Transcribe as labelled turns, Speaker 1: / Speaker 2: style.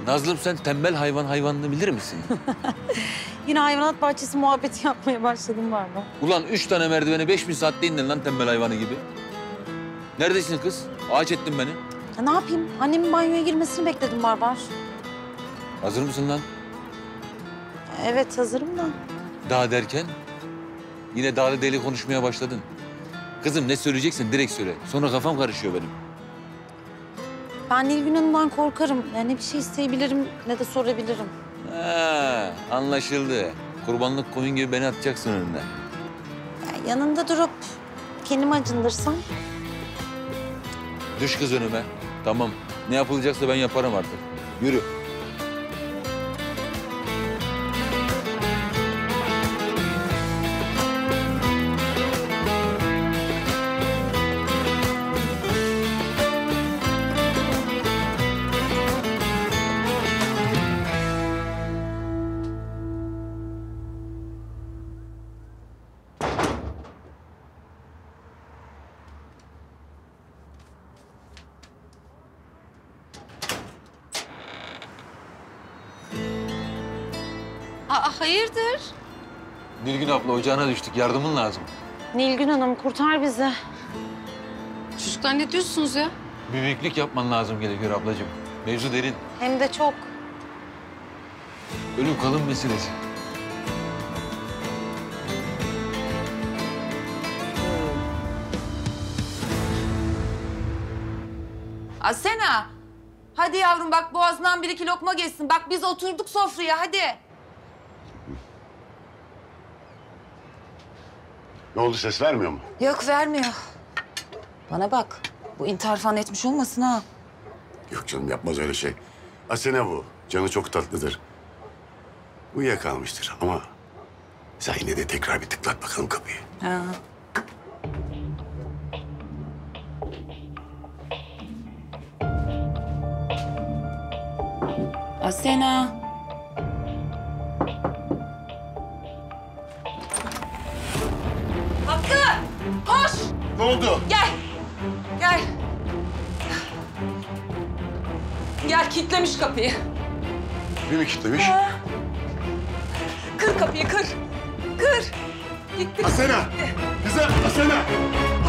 Speaker 1: Nazlım sen tembel hayvanını bilir misin?
Speaker 2: Yine hayvanat bahçesi muhabbeti yapmaya başladım galiba.
Speaker 1: Ulan 3 tane merdiveni 5000 saatte indin lan tembel hayvanı gibi. Neredesin kız? Ağaç ettin beni.
Speaker 2: Ya ne yapayım? Annemin banyoya girmesini bekledim Barbar.
Speaker 1: Hazır mısın lan?
Speaker 2: Evet hazırım da.
Speaker 1: Daha derken yine dağlı deli konuşmaya başladın. Kızım ne söyleyeceksin direkt söyle. Sonra kafam karışıyor benim.
Speaker 2: Ben Nilgün Hanım'dan korkarım. Yani ne bir şey isteyebilirim ne de sorabilirim.
Speaker 1: Ha, anlaşıldı. Kurbanlık koyun gibi beni atacaksın önüne.
Speaker 2: Yani yanında durup kendimi acındırsam.
Speaker 1: Düş kız önüme. Tamam. Ne yapılacaksa ben yaparım artık. Yürü.
Speaker 3: Aa, hayırdır?
Speaker 1: Nilgün abla ocağına düştük. Yardımın lazım.
Speaker 2: Nilgün Hanım kurtar bizi.
Speaker 3: Çocuklar ne diyorsunuz ya?
Speaker 1: Büyüklük yapman lazım gerekiyor ablacığım. Mevzu derin.
Speaker 2: Hem de çok.
Speaker 1: Ölüm kalım meselesi.
Speaker 4: Asena, hadi yavrum bak boğazından bir iki lokma geçsin. Bak biz oturduk sofraya hadi.
Speaker 5: Ne oldu, ses vermiyor mu?
Speaker 4: Yok vermiyor. Bana bak, bu intihar falan etmiş olmasın ha.
Speaker 5: Yok canım, yapmaz öyle şey. Asena bu. Canı çok tatlıdır. Uyuyakalmıştır ama sen yine de tekrar bir tıklat bakalım kapıyı.
Speaker 4: Ha. Asena. Hakkı, koş.
Speaker 5: Ne oldu?
Speaker 4: Gel. Gel. Gel kilitlemiş kapıyı.
Speaker 5: Bir mi kilitlemiş?
Speaker 4: Kır kapıyı kır. Kır. Gitti.
Speaker 5: Asena! Kızım, Asena!